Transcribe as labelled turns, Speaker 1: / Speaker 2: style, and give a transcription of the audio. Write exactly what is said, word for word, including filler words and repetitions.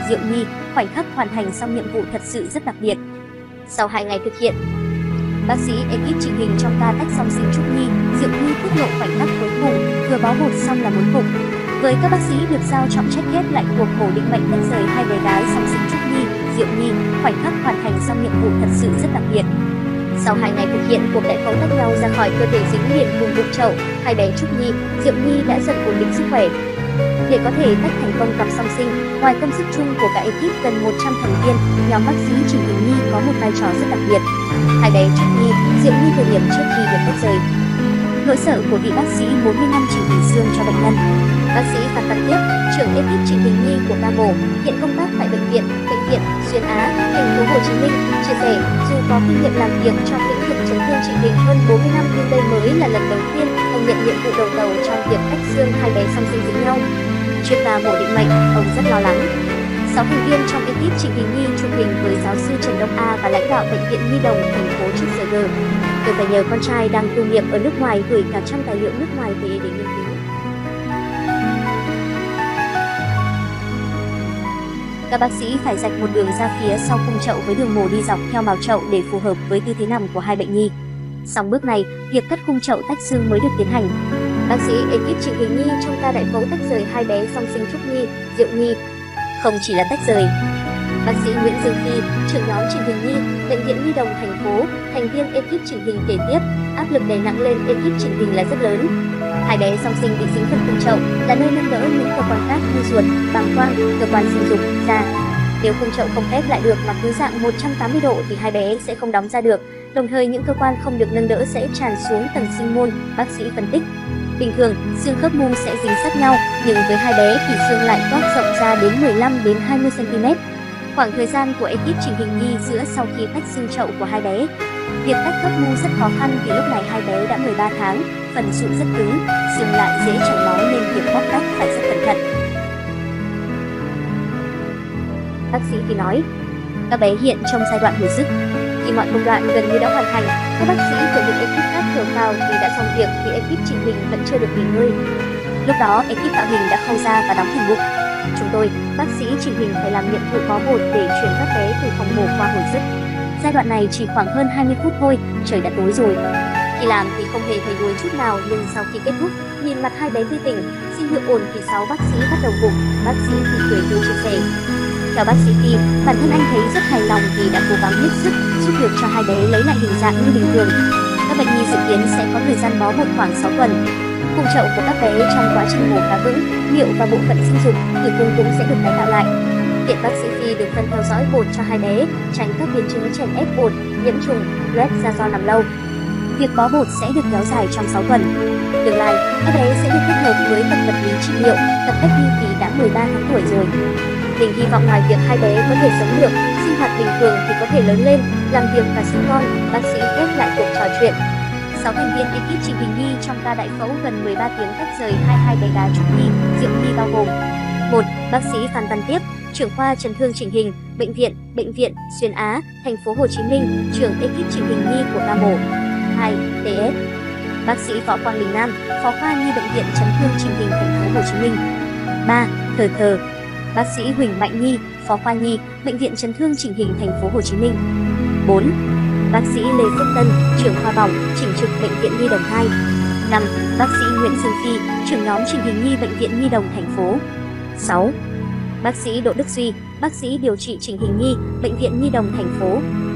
Speaker 1: Diệu Nhi, khoảnh khắc hoàn thành xong nhiệm vụ thật sự rất đặc biệt. Sau hai ngày thực hiện, bác sĩ ekip chỉnh hình trong ca tách song sinh Trúc Nhi, Diệu Nhi tiết lộ khoảnh khắc cuối cùng, vừa bó bột xong là muốn cục. Với các bác sĩ được giao trọng trách ghép lại cuộc mổ định mệnh tách rời hai bé gái song sinh Trúc Nhi, Diệu Nhi, khoảnh khắc hoàn thành xong nhiệm vụ thật sự rất đặc biệt. Sau hai ngày thực hiện cuộc đại phẫu tách nhau ra khỏi cơ thể dính liền cùng bụng chậu, hai bé Trúc Nhi, Diệu Nhi đã dần ổn định sức khỏe. Để có thể tách thành công cặp song sinh, ngoài công sức chung của cả ekip gần một trăm thành viên, nhóm bác sĩ chỉnh hình Nhi có một vai trò rất đặc biệt. Hai bé Trúc Nhi, Diệu Nhi thời điểm trước khi được tách rời. Nỗi sợ của vị bác sĩ bốn mươi năm chỉnh hình xương cho bệnh nhân. Bác sĩ Phan Văn Tiếp, trưởng ekip chỉnh hình Nhi của ca mổ, hiện công tác tại bệnh viện, bệnh viện Xuyên Á, thành phố Hồ Chí Minh, chia sẻ dù có kinh nghiệm làm việc trong lĩnh vực chấn thương chỉnh hình hơn bốn mươi năm nhưng đây mới là lần đầu tiên ông nhận nhiệm vụ đầu tàu trong việc tách xương hai bé song sinh dính nhau. Chuyên ca mổ định mệnh, ông rất lo lắng. Sáu thành viên trong ekip chỉnh hình Nhi chụp hình với giáo sư Trần Đông A và lãnh đạo bệnh viện Nhi Đồng thành phố trước giờ G. Tôi phải nhờ con trai đang tu nghiệp ở nước ngoài gửi cả trăm tài liệu nước ngoài về để nghiên cứu. Các bác sĩ phải rạch một đường ra phía sau khung chậu với đường mổ đi dọc theo mào chậu để phù hợp với tư thế nằm của hai bệnh nhi. Xong bước này, việc cắt khung chậu tách xương mới được tiến hành. Bác sĩ ekip chỉnh hình Nhi trong ca đại phẫu tách rời hai bé song sinh Trúc Nhi, Diệu Nhi không chỉ là tách rời. Bác sĩ Nguyễn Dương Phi, trưởng nhóm chỉnh hình Nhi, bệnh viện Nhi Đồng thành phố, thành viên ekip chỉnh hình kể tiếp, áp lực đè nặng lên ekip chỉnh hình là rất lớn. Hai bé song sinh bị dính phần khung chậu là nơi nâng đỡ những cơ quan khác như ruột, bàng quang, cơ quan sinh dục, da. Nếu khung chậu không khép lại được mà cứ dạng một trăm tám mươi độ thì hai bé sẽ không đóng ra được. Đồng thời những cơ quan không được nâng đỡ sẽ tràn xuống tầng sinh môn, bác sĩ phân tích. Bình thường, xương khớp mung sẽ dính sát nhau, nhưng với hai bé thì xương lại toác rộng ra đến mười lăm đến hai mươi xăng ti mét. Khoảng thời gian của ekip chỉnh hình Nhi giữa sau khi tách xương chậu của hai bé. Việc tách khớp mung rất khó khăn vì lúc này hai bé đã mười ba tháng, phần sụn rất cứng, xương lại dễ chảy máu nên việc bóc tách phải rất cẩn thận. Bác sĩ Phi nói, các bé hiện trong giai đoạn hồi sức. Khi mọi công đoạn gần như đã hoàn thành, các bác sĩ của những ekip khác thở phào vì đã xong việc thì ekip chỉnh hình vẫn chưa được nghỉ ngơi. Lúc đó, ekip tạo hình đã khâu ra và đóng thành bụng. Chúng tôi, bác sĩ chỉnh hình phải làm nhiệm vụ bó bột để chuyển các bé từ phòng mổ qua hồi sức. Giai đoạn này chỉ khoảng hơn hai mươi phút thôi, trời đã tối rồi. Khi làm thì không hề thấy đuối chút nào, nhưng sau khi kết thúc, nhìn mặt hai bé tươi tỉnh, sinh hiệu ổn thì sáu bác sĩ bắt đầu gục. Bác sĩ Phi cười tươi chia sẻ. Theo bác sĩ Phi, bản thân anh thấy rất hài lòng vì đã cố gắng hết sức giúp được cho hai bé lấy lại hình dạng như bình thường. Các bệnh nhi dự kiến sẽ có thời gian bó bột khoảng sáu tuần. Khung chậu của các bé trong quá trình mổ khá vững, miệu và bộ phận sinh dục, tử cung cũng sẽ được tái tạo lại. Hiện bác sĩ Phi được phân theo dõi bột cho hai bé, tránh các biến chứng chèn ép bột, nhiễm trùng, loét ra do nằm lâu. Việc bó bột sẽ được kéo dài trong sáu tuần. Tương lai, các bé sẽ được kết hợp với tập vật lý trị liệu, tập cách ly vì đã mười ba tháng tuổi rồi. Mình hy vọng ngoài việc hai bé có thể sống được, sinh hoạt bình thường thì có thể lớn lên, làm việc và sinh con, bác sĩ kết lại cuộc trò chuyện. sáu thành viên ekip chỉnh hình Nhi trong ca đại phẫu gần mười ba tiếng tách rời hai hai bé gái Trúc Nhi, Diệu Nhi bao gồm: một. Bác sĩ Phan Văn Tiếp, trưởng khoa chấn thương chỉnh hình, bệnh viện, bệnh viện Xuyên Á, thành phố Hồ Chí Minh, trưởng ekip chỉnh hình Nhi của ca mổ. hai. tê ét. Bác sĩ Võ Quang Đình Nam, phó khoa Nhi bệnh viện chấn thương chỉnh hình thành phố Hồ Chí Minh. ba. Thờ Thờ. Bác sĩ Huỳnh Mạnh Nhi, phó khoa Nhi, bệnh viện chấn thương chỉnh hình thành phố Hồ Chí Minh. bốn. Bác sĩ Lê Phước Tân, trưởng khoa bỏng, chỉnh trực bệnh viện Nhi Đồng hai. năm. Bác sĩ Nguyễn Dương Phi, trưởng nhóm chỉnh hình Nhi bệnh viện Nhi Đồng thành phố. sáu. Bác sĩ Đỗ Đức Duy, bác sĩ điều trị chỉnh hình Nhi bệnh viện Nhi Đồng thành phố.